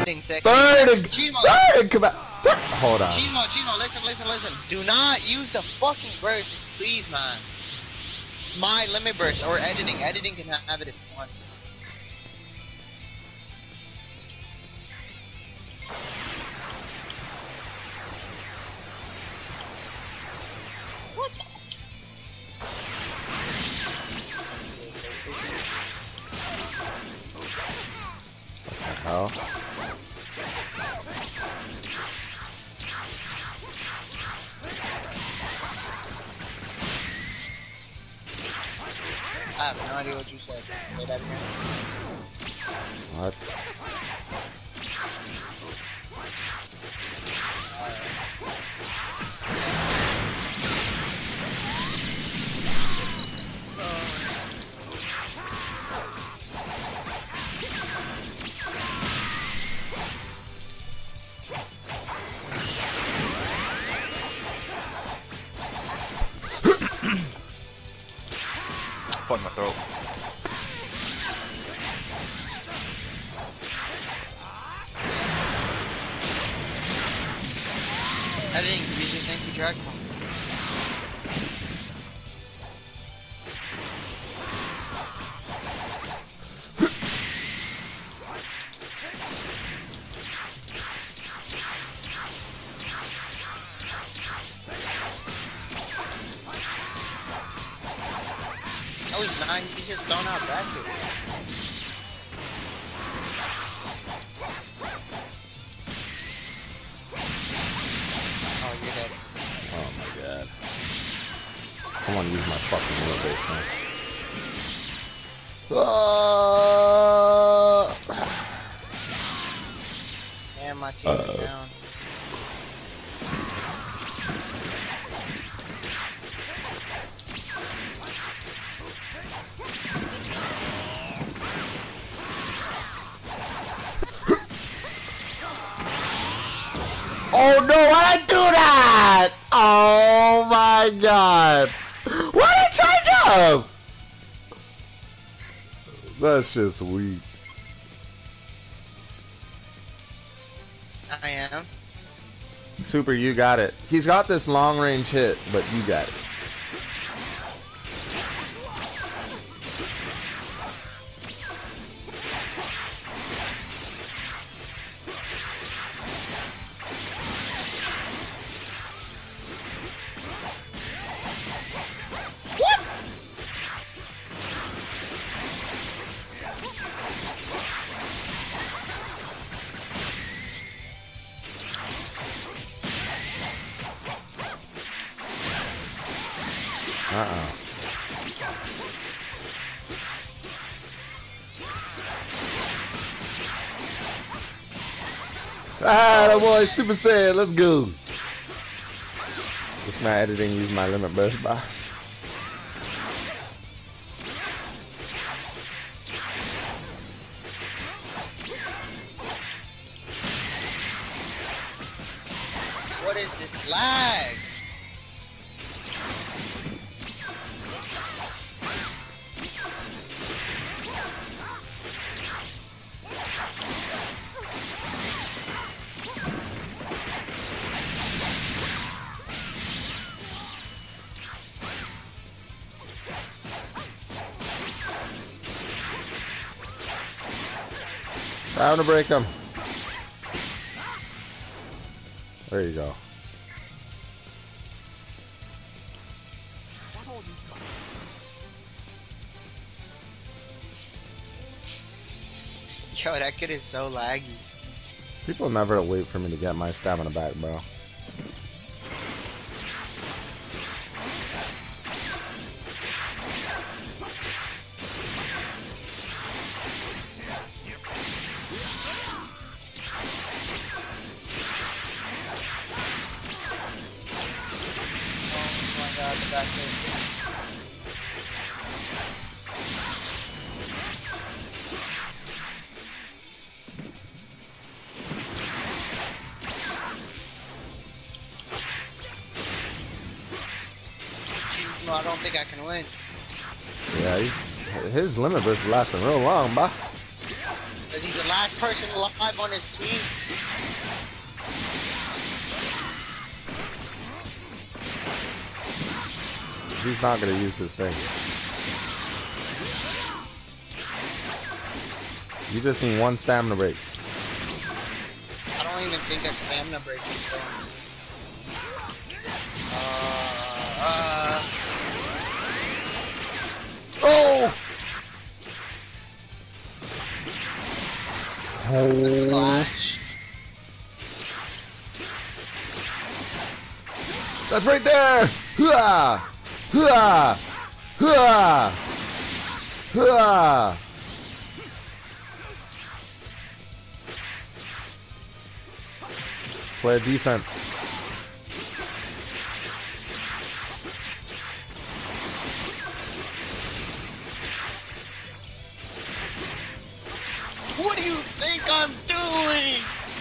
Third and come out. Hold on. Cheesemo, listen. Do not use the fucking burst, please, man. My limit burst or editing. Editing can have it if it wants. What the? Hell? I have no idea what you said. Say that again. What? Fuck my throat. Editing, usually thank you, Dragons. No, he's not. He's just throwing out backwards. Oh, you're dead. Oh my god. Someone use my fucking wheel base, man. Damn, my team is down. Oh no, why'd I do that? Oh my god. Why did I change up? That's just weak. I am. Super, you got it. He's got this long range hit, but you got it. Ah, that boy Super Saiyan, let's go. This my editing, use my limit burst by. What is this lag? Time to break him. There you go. Yo, that kid is so laggy. People never wait for me to get my stamina back, bro. No, I don't think I can win. Yeah, his limit burst is lasting real long, bah. Because he's the last last person alive on his team. He's not gonna use this thing. You just need one stamina break. I don't even think that stamina break is done. Oh! Oh! Flash. That's right there! Hua! Hua! Hua! Hua! Play defense. What do you think I'm doing?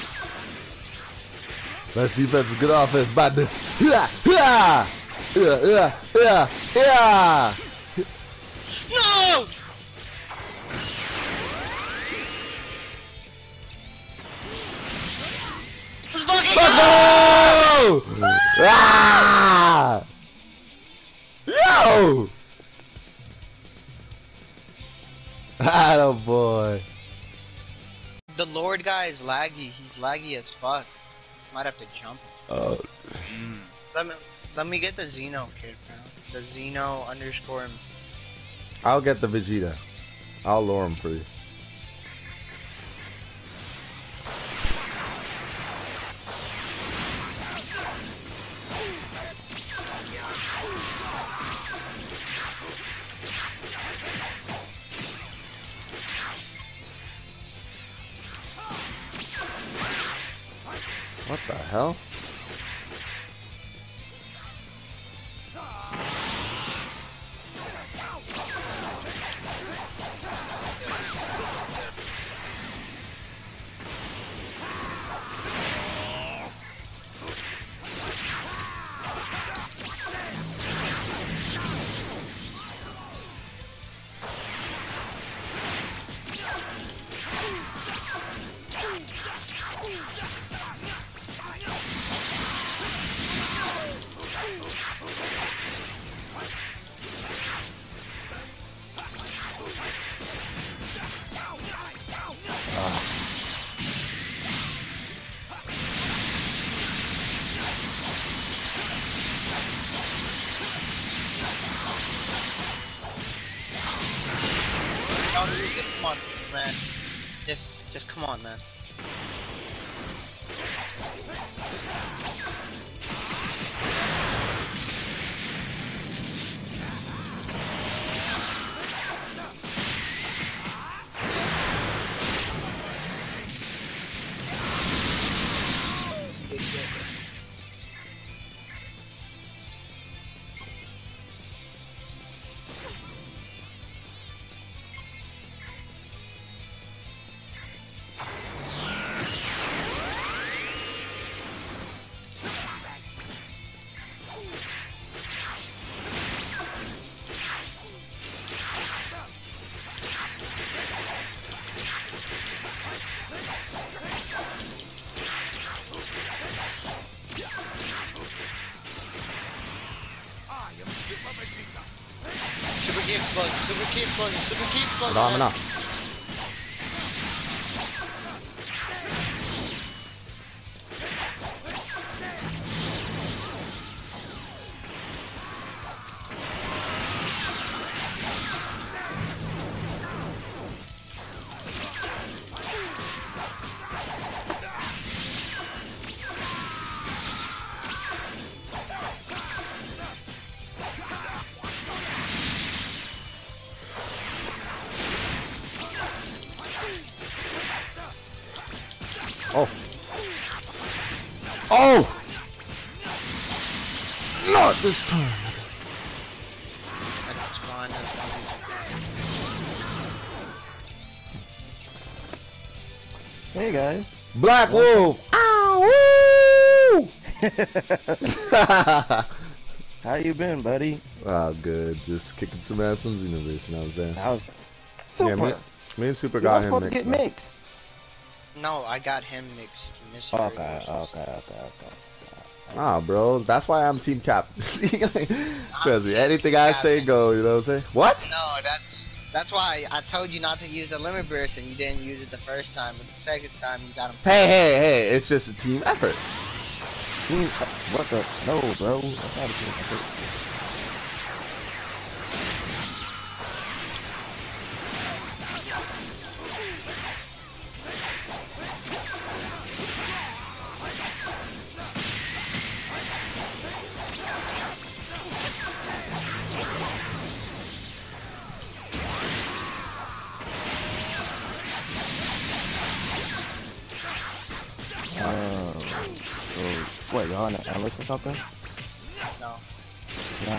Best defense is good offense. Badness. Yeah, yeah, yeah, yeah, yeah, yeah. No! Let's fucking go! Go! Ah! Yo! Atta boy. The Lord guy is laggy. He's laggy as fuck. Might have to jump him. Let me get the Xeno kid, bro. The Xeno _. I'll get the Vegeta. I'll lure him for you. What the hell? Come on, man. Just come on, man. Super key explosion, super key explosion, super key explosion. Enough, enough. Oh. Oh! Not this time. That's fine, that's fine. Hey guys. Black Wolf! Ow! How you been, buddy? Oh, good. Just kicking some ass on Xenoverse, you know what I'm saying? How's Super? Yeah, me and Super You're got not him supposed to mixed. get Man. mixed. No, I got him mixed. Okay. Ah, bro, that's why I'm team captain. Trust me, team anything I say captain. go, you know what I'm saying? What? No, that's why I told you not to use the limit burst and you didn't use it the first time, but the second time you got him. Hey, it's just a team effort. What the? No, bro. That's not a team effort. What, y'all on the Alice or something? No. Yeah.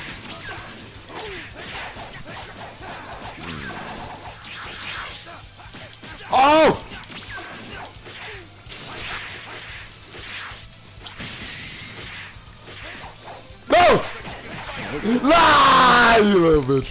Oh! No! Lie, you little bitch.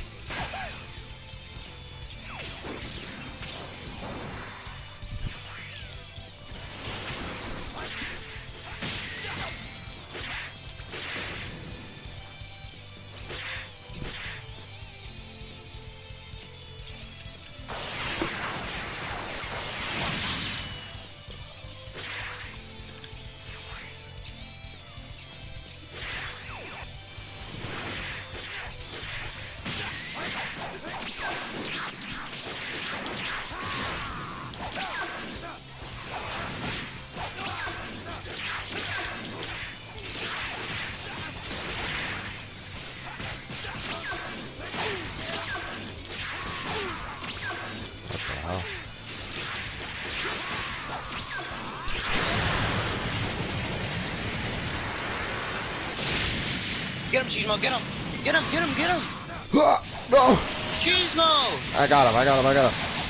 Get him, Cheesemo, get him! Get him! No! Cheesemo! I got him.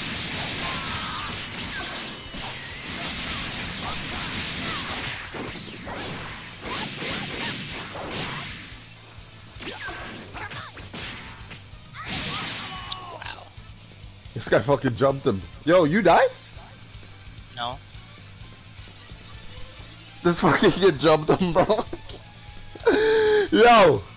Wow. This guy fucking jumped him. Yo, you died? No. This fucking kid jumped him, bro. Yo!